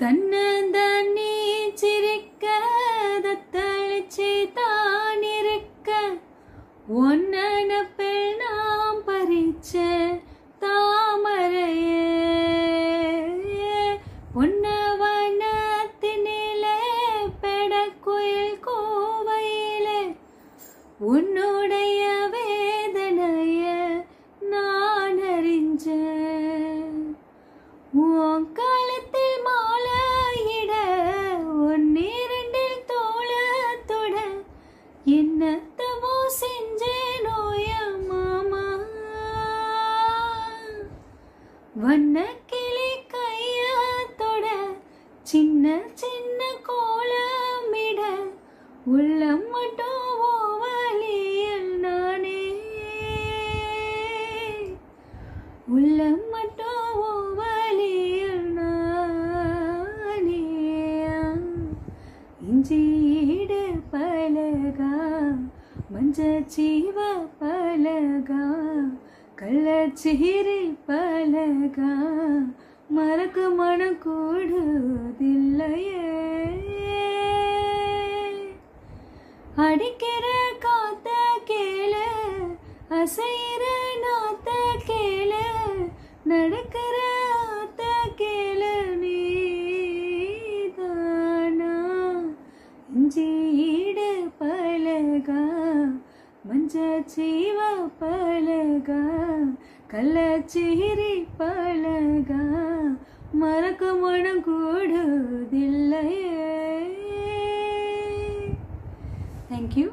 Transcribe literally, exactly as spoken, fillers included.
தன்னந்தனி சிரிக்க தத்தளிச்சி தான் இருக்க ஒன்னனப்பில் நாம் பறிச்ச தாமரையே பொன்னவனத்தினிலே பெடக்குயில் கோவையிலே உன்னுடைய வேதனைய நான் அறிஞ்சேன். உன் காலத்தில் மாலையிட ஒன்னிரண்டில் தோளத்தொட என்னத்தவோ செஞ்சேனோய மாமா. வண்ணக்கிளி கையத்தொட சின்ன சின்ன கோலமிட உள்ளம் மட்டும் ஓவலியல் நானே உள்ளம் மட்டும் ஓவலியல் நானே. இஞ்சியிடு பலகா மஞ்சச்சீவ பலகா கள்ளச்சீரி பலகா மறக்க மனம் கூடுதில்லையே. அடிக்கிற காத்த கேளு அசைற நாத்த கேளு நடக்கிற ஆத்த கேளு நீதானா. இஞ்சியிடு பலகா மஞ்சச்சீவ பலகா கள்ளச்சீரி பலகா மறக்க மனம் கூடுதில்லையே. Thank you.